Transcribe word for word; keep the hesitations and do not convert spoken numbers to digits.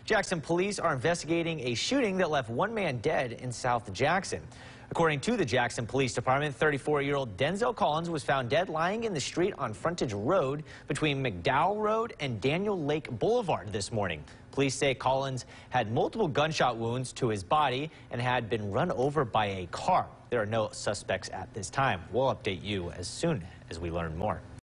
Jackson police are investigating a shooting that left one man dead in South Jackson. According to the Jackson Police Department, thirty-four-year-old Denzel Collins was found dead lying in the street on Frontage Road between McDowell Road and Daniel Lake Boulevard this morning. Police say Collins had multiple gunshot wounds to his body and had been run over by a car. There are no suspects at this time. We'll update you as soon as we learn more.